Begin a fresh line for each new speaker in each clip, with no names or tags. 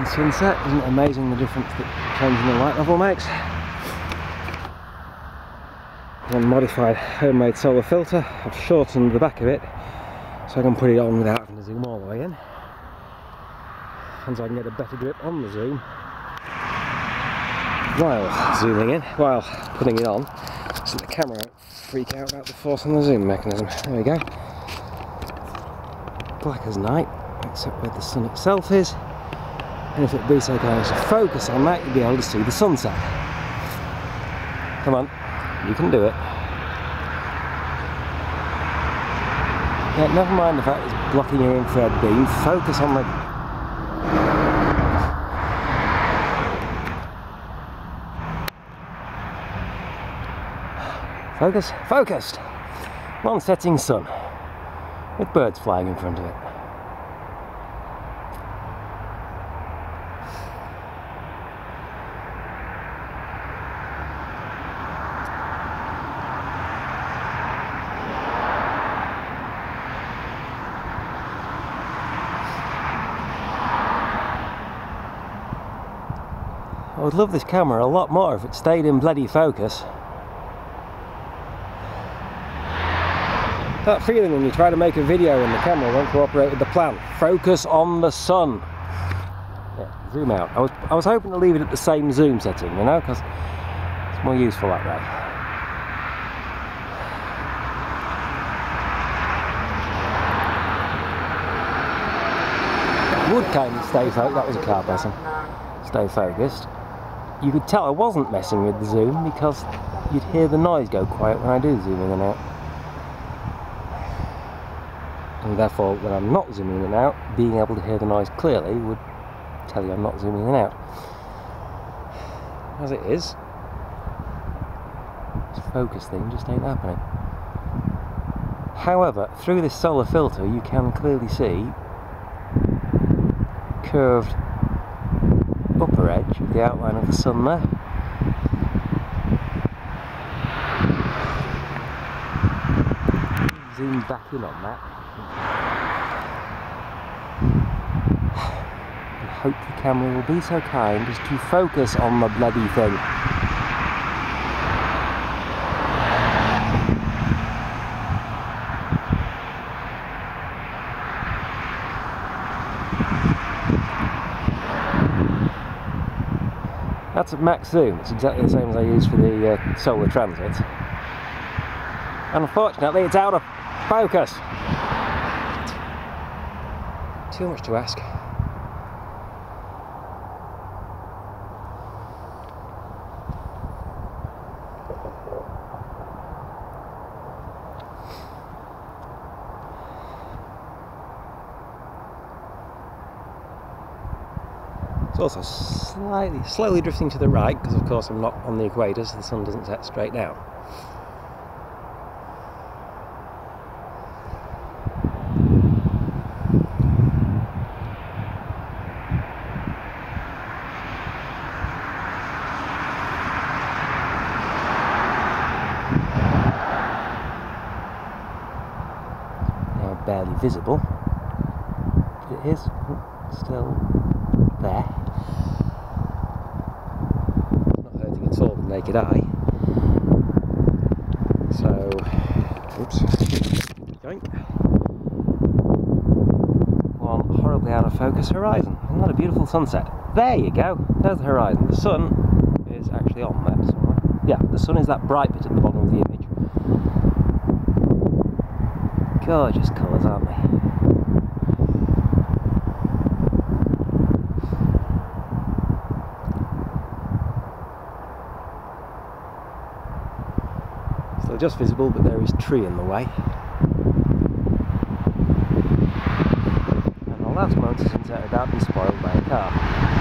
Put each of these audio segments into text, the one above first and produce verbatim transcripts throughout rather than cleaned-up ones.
sunset. Isn't it amazing the difference that changing the light level makes? A modified homemade solar filter. I've shortened the back of it so I can put it on without having to zoom all the way in, and so I can get a better grip on the zoom while zooming in, while putting it on, so the camera won't freak out about the force on the zoom mechanism. There we go. Black as night, except where the sun itself is, and if it be so kind as to focus on that, you'll be able to see the sunset. Come on, you can do it. Yeah, never mind the fact it's blocking your infrared beam, focus on the... Focus, focused! One setting sun, with birds flying in front of it. I would love this camera a lot more if it stayed in bloody focus. That feeling when you try to make a video and the camera won't cooperate with the plan. Focus on the sun. Yeah, zoom out. I was, I was hoping to leave it at the same zoom setting, you know, because it's more useful that way. It would kind of stay focused. That was a car passing. Stay focused. You could tell I wasn't messing with the zoom because you'd hear the noise go quiet when I do zoom in and out. And therefore, when I'm not zooming in and out, being able to hear the noise clearly would tell you I'm not zooming in and out. As it is, this focus thing just ain't happening. However, through this solar filter you can clearly see curved upper edge of the outline of the sun there. Zoom back in on that. I hope the camera will be so kind as to focus on the bloody thing. That's at max zoom. It's exactly the same as I use for the uh, solar transit. And unfortunately it's out of focus. Too much to ask. It's also slightly, slowly drifting to the right, because of course I'm not on the equator, so the sun doesn't set straight down. Now barely visible, but it is still there. Not hurting at all with the naked eye. So, oops, going. One horribly out of focus horizon. Isn't that a beautiful sunset? There you go. There's the horizon. The sun is actually on there somewhere. Yeah, the sun is that bright bit at the bottom of the image. Gorgeous colours, aren't they? Still just visible, but there is tree in the way. And the last moment of sunset without being spoiled by a car.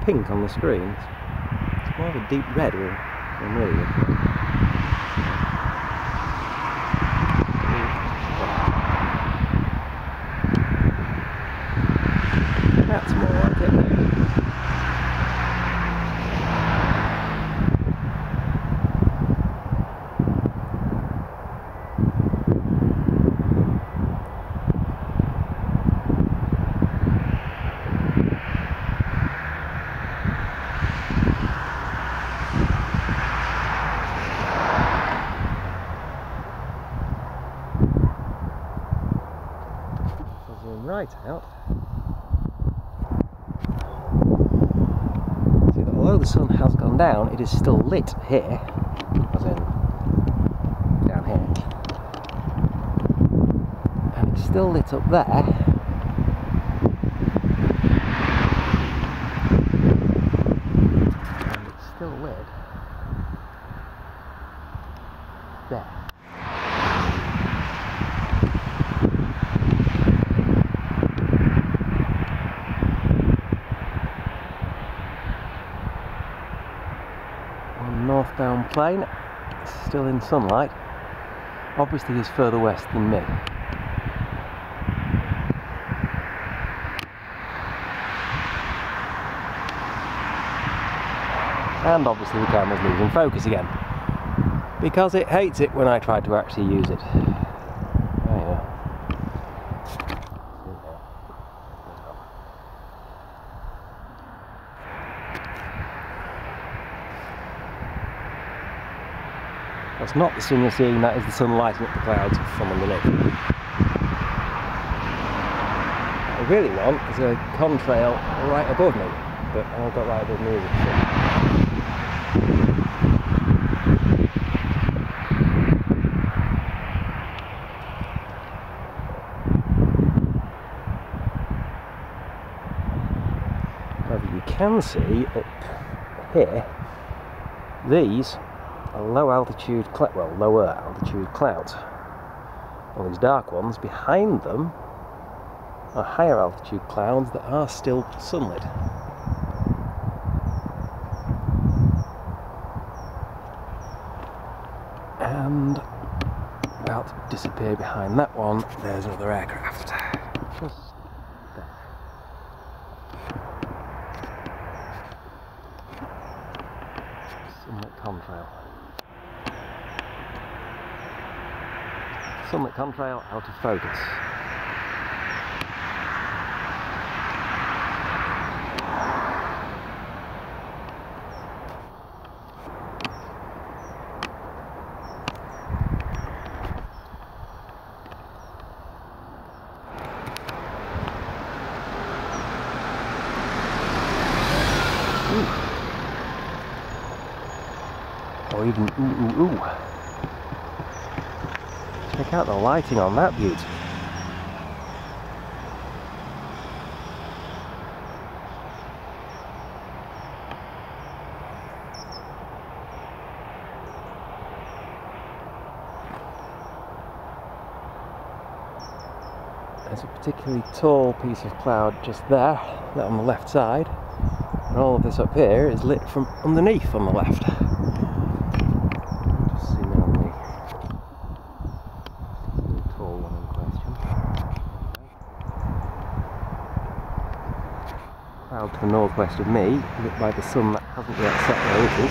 pink on the screen. It's, it's more of a deep red when I'm reading it. That's more like it. Zoom right out. See that although the sun has gone down, it is still lit here, as in down here, and it's still lit up there. And it's still lit there. Northbound plane, still in sunlight. Obviously he's further west than me. And obviously the camera's losing focus again, because it hates it when I try to actually use it. Oh yeah. That's not the sun you're seeing, that is the sun lighting up the clouds from underneath. What I really want is a contrail right above me, but I've got right above me. However, you can see up here, these are low altitude, well, lower altitude clouds. All these dark ones behind them are higher altitude clouds that are still sunlit. And about to disappear behind that one, there's another aircraft. Just there. Sunlit contrail. Sunlit contrail out of focus. Ooh. Or even ooh ooh ooh. Check out the lighting on that beauty. There's a particularly tall piece of cloud just there, that on the left side, and all of this up here is lit from underneath on the left. Just zoom in on the tall one in question. Cloud to the northwest of me, lit by the sun that hasn't yet set where it is.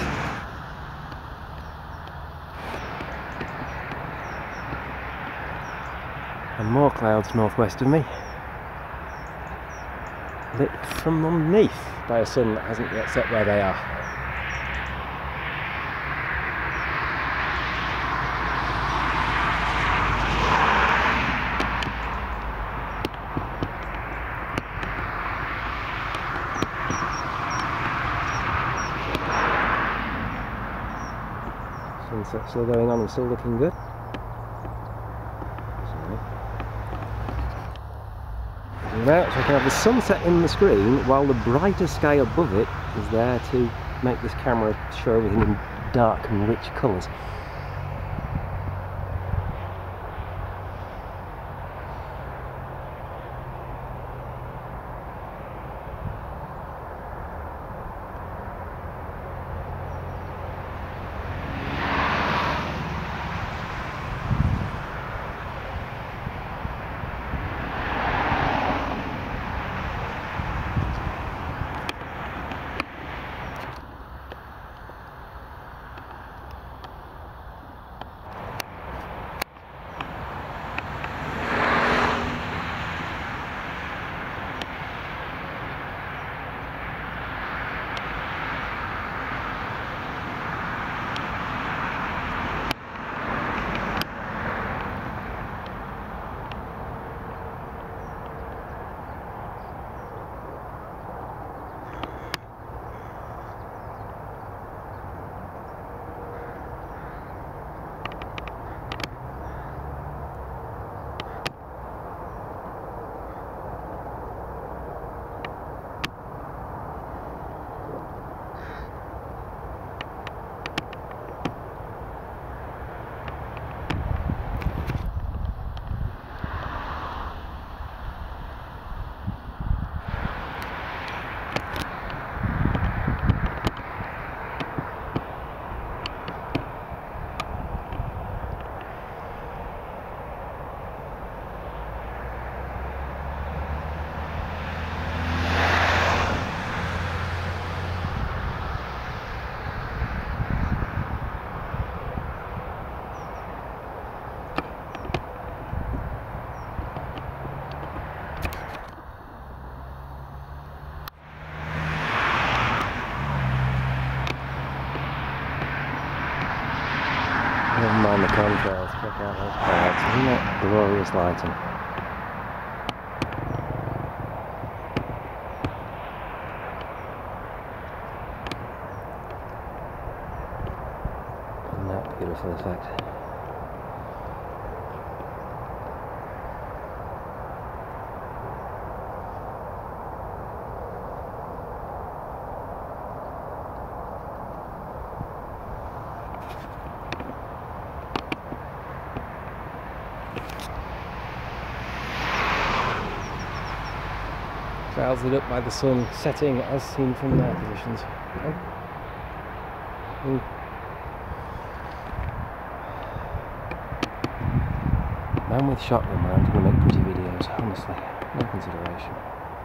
And more clouds northwest of me, lit from underneath by a sun that hasn't yet set where they are. Sunset still going on and still looking good. Now, so I can have the sunset in the screen while the brighter sky above it is there to make this camera show everything in dark and rich colours. Never mind the contrails, check out those clouds. Isn't it glorious lighting? Isn't that beautiful effect? Clouds lit up by the sun setting as seen from their positions. Oh. Ooh. Man with shotgun man to make pretty videos, honestly, no consideration.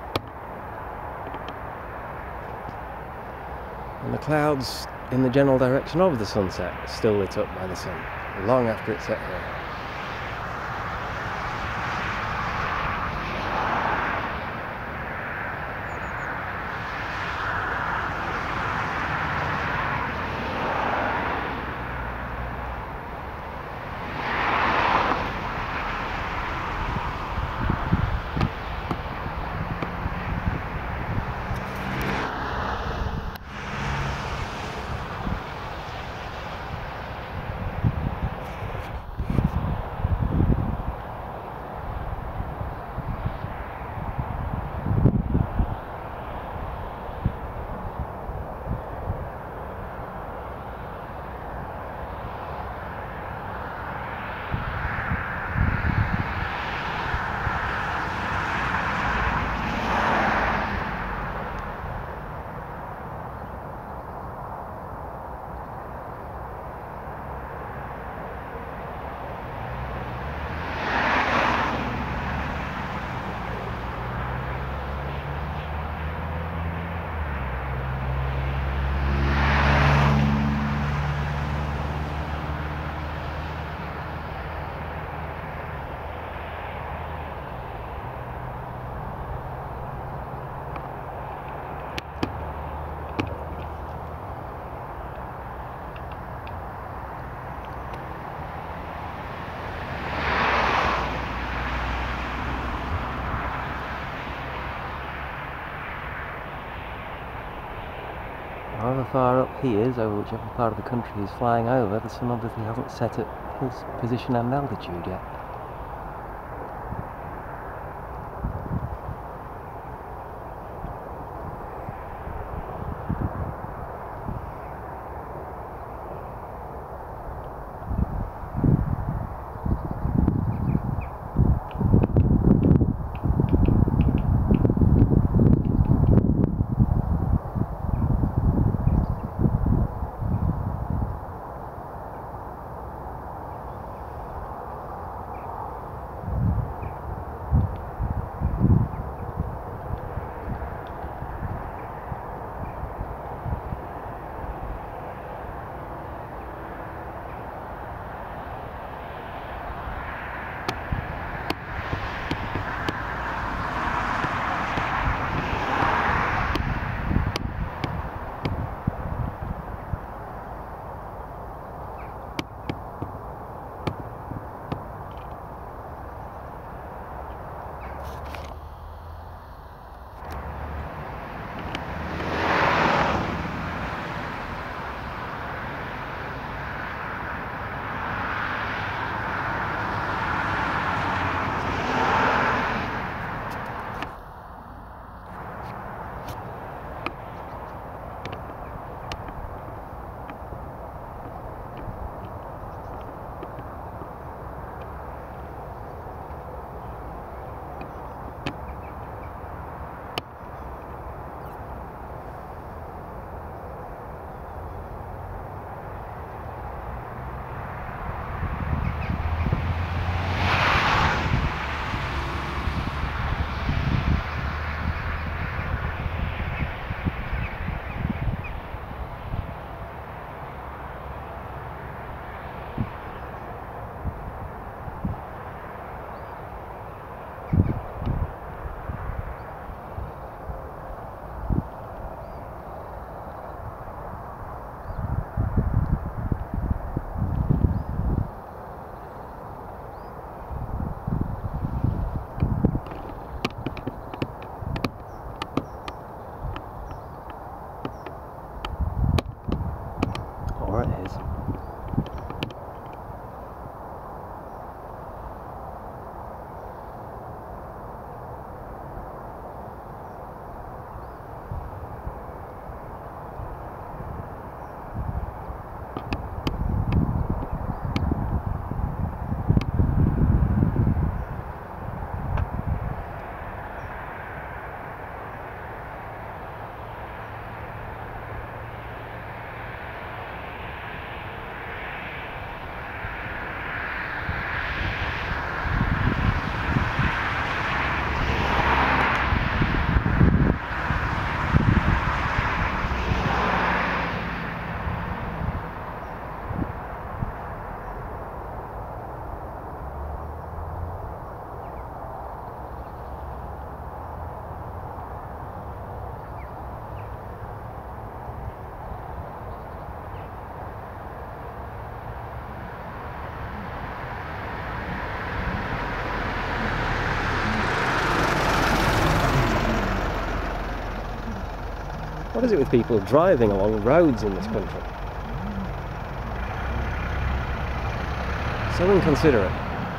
And the clouds in the general direction of the sunset are still lit up by the sun, long after it's set here. However far up he is, over whichever part of the country he's flying over, the sun obviously hasn't set at his position and altitude yet. it is. What is it with people driving along roads in this country? So inconsiderate.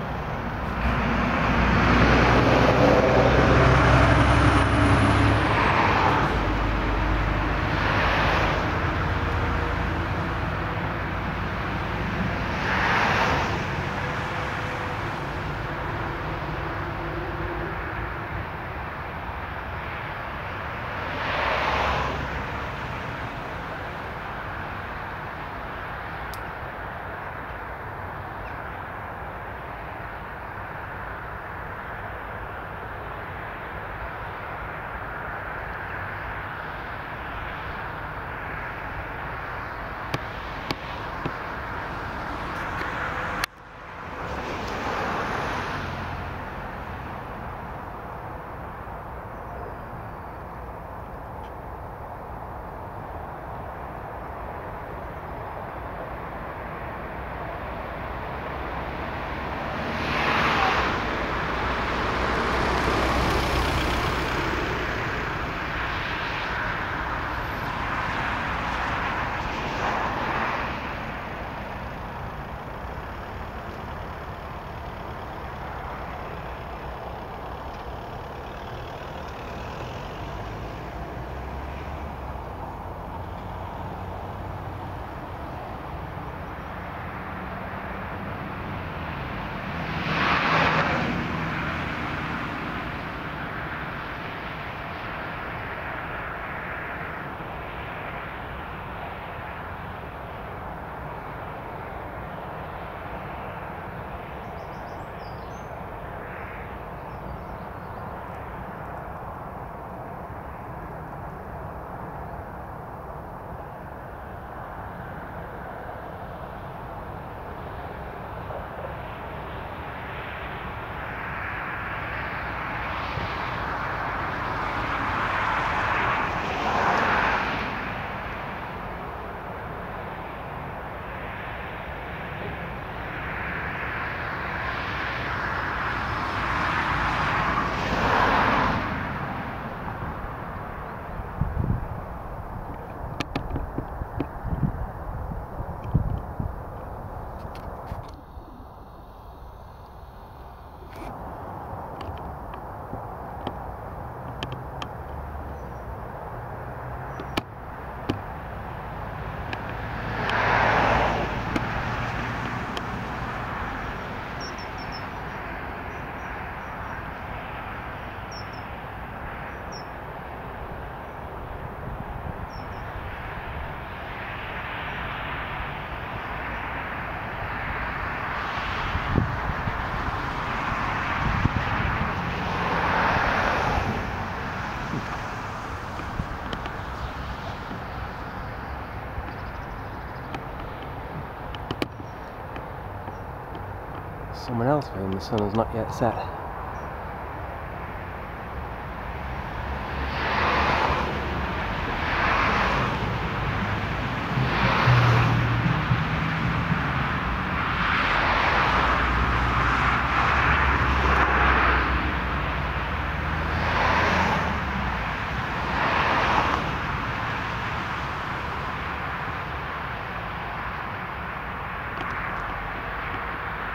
Someone else for whom the sun has not yet set.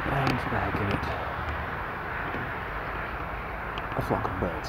And for the heck of it, a flock of birds.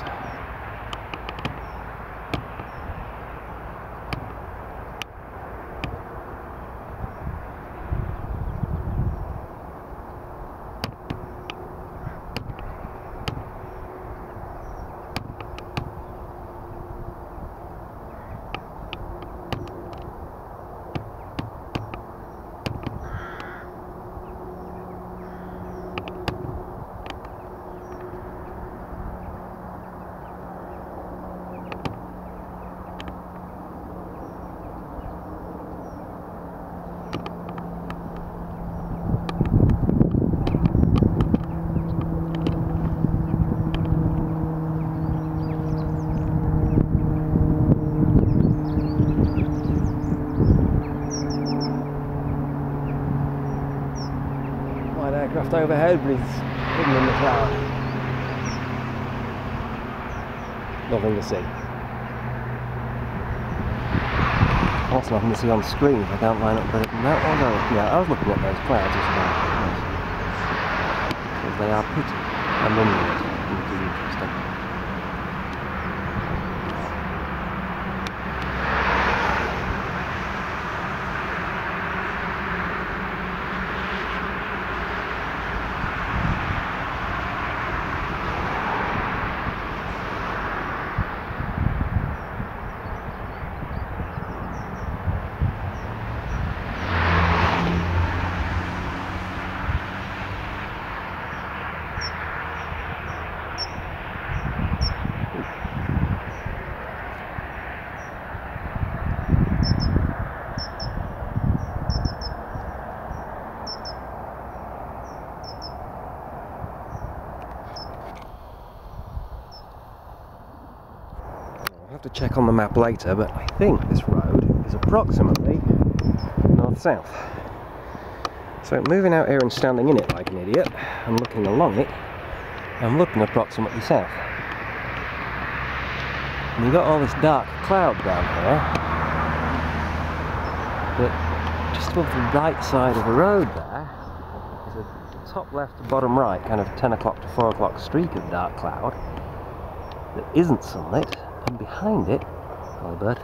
Aircraft overhead, but he's hidden in the cloud. Nothing to see. Also nothing to see on screen if I can't line up better than that. Although, yeah, I was looking at those clouds as well. Because they are pretty and underlit, which is interesting. I'll have to check on the map later, but I think this road is approximately north-south. So moving out here and standing in it like an idiot, and looking along it, I'm looking approximately south. And you've got all this dark cloud down here, but just above the right side of the road there is a top left to bottom right, kind of ten o'clock to four o'clock streak of dark cloud that isn't sunlit. And behind it, hello bird,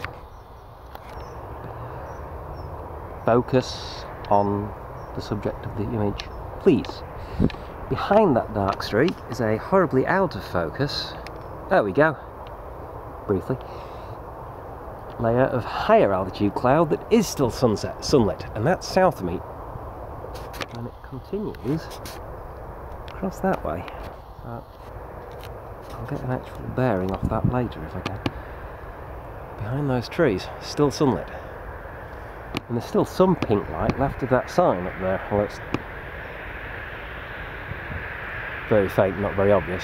focus on the subject of the image, please. Behind that dark streak is a horribly out of focus, there we go, briefly, layer of higher altitude cloud that is still sunset, sunlit, and that's south of me, and it continues across that way. Uh, I'll get an actual bearing off that later if I can. Behind those trees, still sunlit. And there's still some pink light left of that sign up there. Well, it's very faint, not very obvious.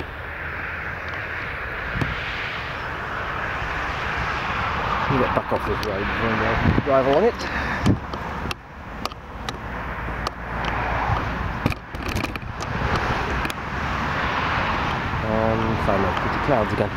I'll get back off this road before I drive along it. Find those pretty clouds again.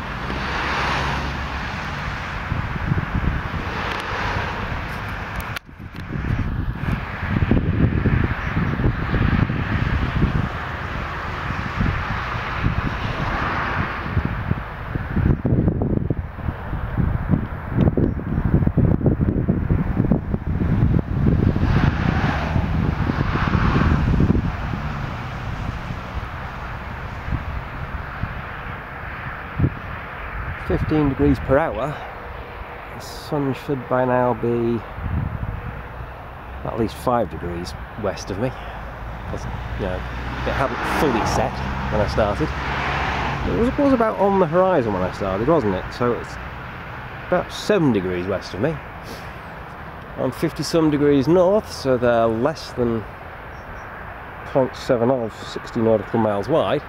fifteen degrees per hour, the sun should by now be at least five degrees west of me. Because, you know, it hadn't fully set when I started. It was, it was about on the horizon when I started, wasn't it? So it's about seven degrees west of me. I'm fifty some degrees north, so they're less than zero point seven of sixty nautical miles wide.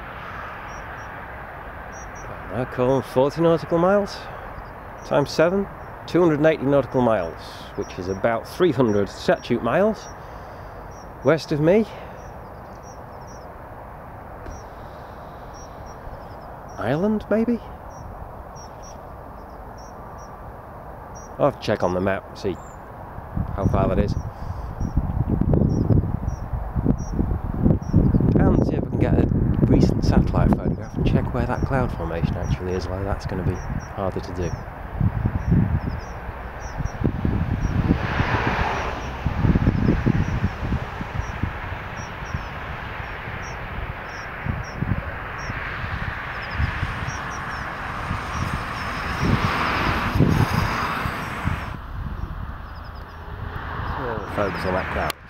I call them forty nautical miles times seven, two hundred eighty nautical miles, which is about three hundred statute miles west of me. Ireland, maybe? I'll have to check on the map and see how far that is. where that cloud formation actually is, like that's going to be harder to do. So focus on that cloud.